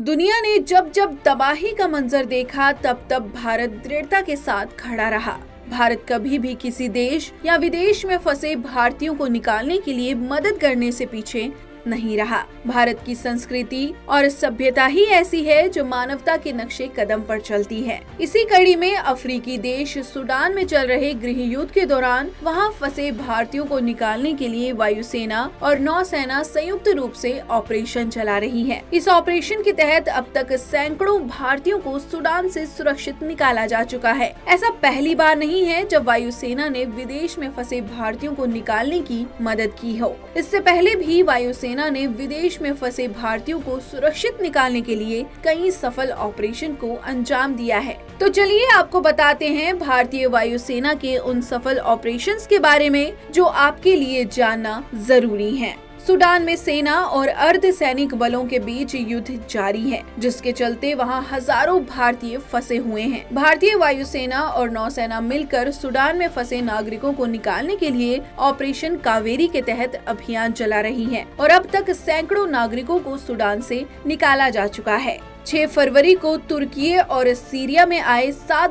दुनिया ने जब जब तबाही का मंजर देखा तब तब भारत दृढ़ता के साथ खड़ा रहा। भारत कभी भी किसी देश या विदेश में फंसे भारतीयों को निकालने के लिए मदद करने से पीछे नहीं रहा। भारत की संस्कृति और सभ्यता ही ऐसी है जो मानवता के नक्शे कदम पर चलती है। इसी कड़ी में अफ्रीकी देश सूडान में चल रहे गृह युद्ध के दौरान वहां फंसे भारतीयों को निकालने के लिए वायुसेना और नौसेना संयुक्त रूप से ऑपरेशन चला रही है। इस ऑपरेशन के तहत अब तक सैकड़ों भारतीयों को सूडान से सुरक्षित निकाला जा चुका है। ऐसा पहली बार नहीं है जब वायुसेना ने विदेश में फंसे भारतीयों को निकालने की मदद की हो। इससे पहले भी वायुसेना ने विदेश में फंसे भारतीयों को सुरक्षित निकालने के लिए कई सफल ऑपरेशन को अंजाम दिया है। तो चलिए आपको बताते हैं भारतीय वायुसेना के उन सफल ऑपरेशंस के बारे में जो आपके लिए जानना जरूरी है। सूडान में सेना और अर्ध सैनिक बलों के बीच युद्ध जारी है, जिसके चलते वहां हजारों भारतीय फंसे हुए हैं। भारतीय वायुसेना और नौसेना मिलकर सूडान में फंसे नागरिकों को निकालने के लिए ऑपरेशन कावेरी के तहत अभियान चला रही है और अब तक सैकड़ों नागरिकों को सूडान से निकाला जा चुका है। 6 फरवरी को तुर्की और सीरिया में आए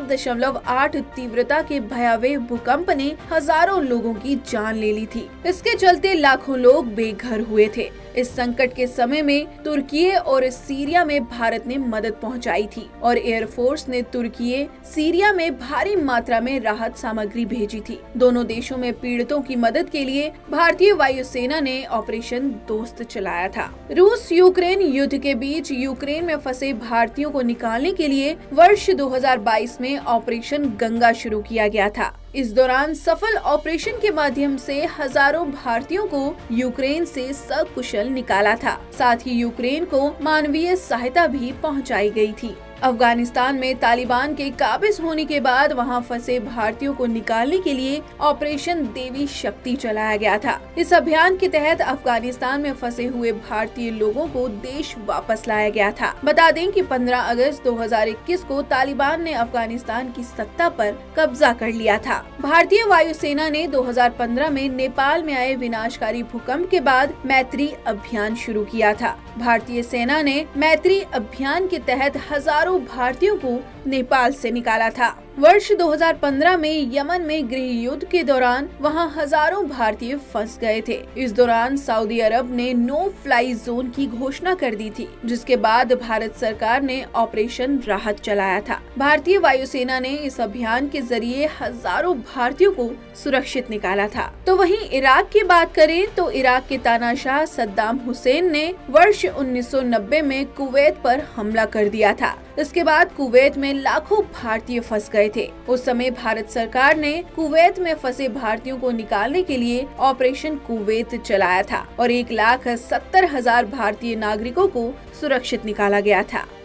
7.8 तीव्रता के भयावह भूकंप ने हजारों लोगों की जान ले ली थी। इसके चलते लाखों लोग बेघर हुए थे। इस संकट के समय में तुर्की और सीरिया में भारत ने मदद पहुंचाई थी और एयरफोर्स ने तुर्की सीरिया में भारी मात्रा में राहत सामग्री भेजी थी। दोनों देशों में पीड़ितों की मदद के लिए भारतीय वायुसेना ने ऑपरेशन दोस्त चलाया था। रूस यूक्रेन युद्ध के बीच यूक्रेन में फंसे भारतीयों को निकालने के लिए वर्ष 2022 में ऑपरेशन गंगा शुरू किया गया था। इस दौरान सफल ऑपरेशन के माध्यम से हजारों भारतीयों को यूक्रेन से सकुशल निकाला था। साथ ही यूक्रेन को मानवीय सहायता भी पहुंचाई गई थी। अफगानिस्तान में तालिबान के काबिज होने के बाद वहां फंसे भारतीयों को निकालने के लिए ऑपरेशन देवी शक्ति चलाया गया था। इस अभियान के तहत अफगानिस्तान में फंसे हुए भारतीय लोगों को देश वापस लाया गया था। बता दें कि 15 अगस्त 2021 को तालिबान ने अफगानिस्तान की सत्ता पर कब्जा कर लिया था। भारतीय वायुसेना ने 2015 में नेपाल में आए विनाशकारी भूकंप के बाद मैत्री अभियान शुरू किया था। भारतीय सेना ने मैत्री अभियान के तहत हजारों भारतीयों को नेपाल से निकाला था। वर्ष 2015 में यमन में गृह युद्ध के दौरान वहां हजारों भारतीय फंस गए थे। इस दौरान सऊदी अरब ने नो फ्लाई जोन की घोषणा कर दी थी, जिसके बाद भारत सरकार ने ऑपरेशन राहत चलाया था। भारतीय वायुसेना ने इस अभियान के जरिए हजारों भारतीयों को सुरक्षित निकाला था। तो वहीं इराक की बात करें तो इराक के तानाशाह सद्दाम हुसैन ने वर्ष 1990 में कुवैत पर हमला कर दिया था। इसके बाद कुवैत में लाखों भारतीय फंस गए थे। उस समय भारत सरकार ने कुवैत में फंसे भारतीयों को निकालने के लिए ऑपरेशन कुवैत चलाया था और 1,70,000 भारतीय नागरिकों को सुरक्षित निकाला गया था।